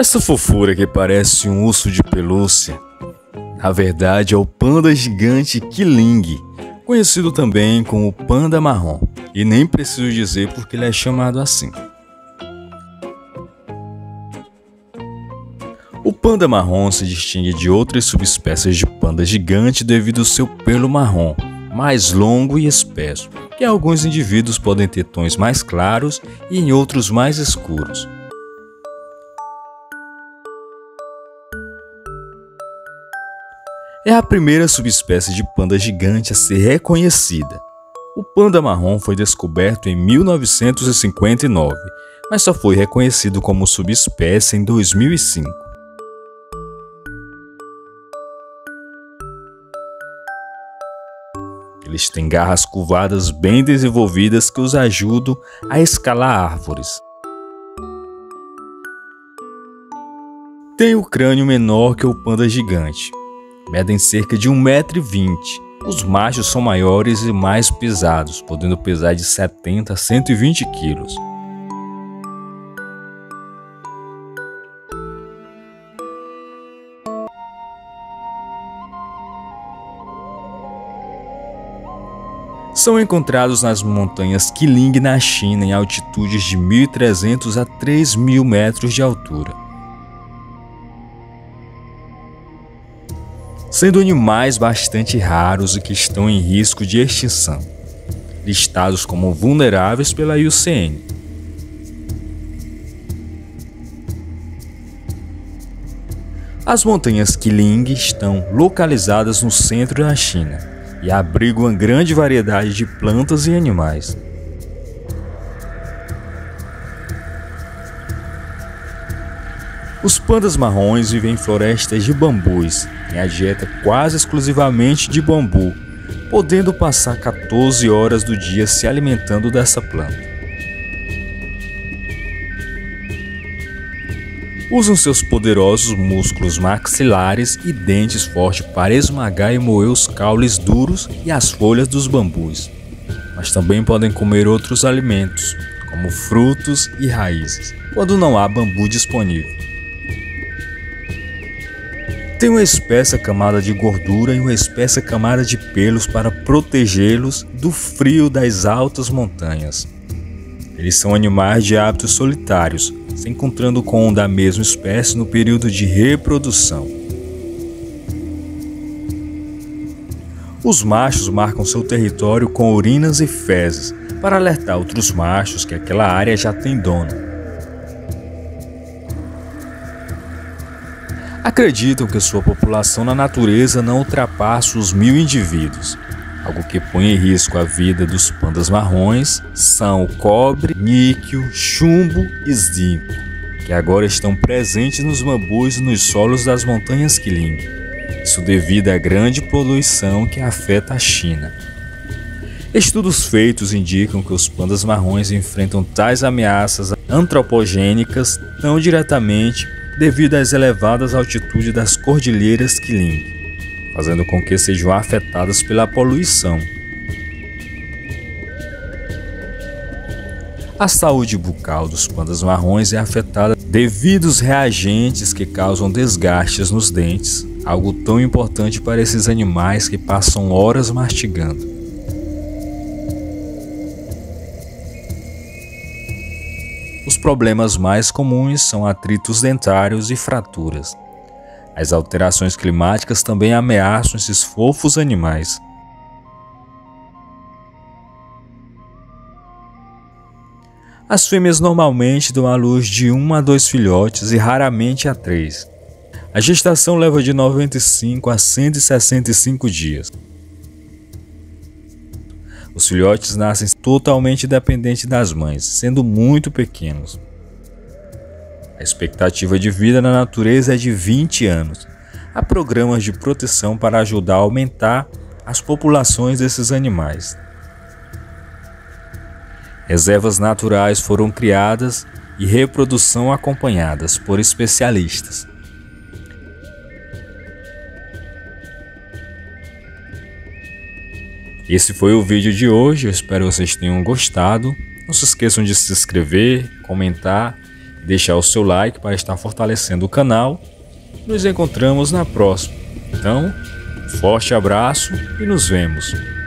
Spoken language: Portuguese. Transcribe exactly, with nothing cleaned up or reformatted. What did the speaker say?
Essa fofura que parece um urso de pelúcia, na verdade é o panda gigante Qiling, conhecido também como o panda marrom, e nem preciso dizer porque ele é chamado assim. O panda marrom se distingue de outras subespécies de panda gigante devido ao seu pelo marrom, mais longo e espesso, que em alguns indivíduos podem ter tons mais claros e em outros mais escuros. É a primeira subespécie de panda gigante a ser reconhecida. O panda marrom foi descoberto em mil novecentos e cinquenta e nove, mas só foi reconhecido como subespécie em dois mil e cinco. Eles têm garras curvadas bem desenvolvidas que os ajudam a escalar árvores. Tem o crânio menor que o panda gigante. Medem cerca de um metro e vinte. Os machos são maiores e mais pesados, podendo pesar de setenta a cento e vinte quilos. São encontrados nas montanhas Qiling na China em altitudes de mil e trezentos a três mil metros de altura. Sendo animais bastante raros e que estão em risco de extinção, listados como vulneráveis pela I U C N. As montanhas Qiling estão localizadas no centro da China e abrigam uma grande variedade de plantas e animais. Os pandas marrons vivem em florestas de bambus, têm a dieta quase exclusivamente de bambu, podendo passar quatorze horas do dia se alimentando dessa planta. Usam seus poderosos músculos maxilares e dentes fortes para esmagar e moer os caules duros e as folhas dos bambus, mas também podem comer outros alimentos, como frutos e raízes, quando não há bambu disponível. Tem uma espessa camada de gordura e uma espessa camada de pelos para protegê-los do frio das altas montanhas. Eles são animais de hábitos solitários, se encontrando com um da mesma espécie no período de reprodução. Os machos marcam seu território com urinas e fezes para alertar outros machos que aquela área já tem dono. Acreditam que sua população na natureza não ultrapassa os mil indivíduos. Algo que põe em risco a vida dos pandas marrons são o cobre, níquel, chumbo e zinco, que agora estão presentes nos bambus e nos solos das montanhas Qiling. Isso devido à grande poluição que afeta a China. Estudos feitos indicam que os pandas marrons enfrentam tais ameaças antropogênicas tão diretamente devido às elevadas altitudes das cordilheiras Qiling, fazendo com que sejam afetadas pela poluição. A saúde bucal dos pandas marrons é afetada devido aos reagentes que causam desgastes nos dentes, algo tão importante para esses animais que passam horas mastigando. Os problemas mais comuns são atritos dentários e fraturas. As alterações climáticas também ameaçam esses fofos animais. As fêmeas normalmente dão à luz de um a dois filhotes e raramente a três. A gestação leva de noventa e cinco a cento e sessenta e cinco dias. Os filhotes nascem totalmente dependentes das mães, sendo muito pequenos. A expectativa de vida na natureza é de vinte anos. Há programas de proteção para ajudar a aumentar as populações desses animais. Reservas naturais foram criadas e reprodução acompanhadas por especialistas. Esse foi o vídeo de hoje, eu espero que vocês tenham gostado. Não se esqueçam de se inscrever, comentar deixar o seu like para estar fortalecendo o canal. Nos encontramos na próxima. Então, forte abraço e nos vemos.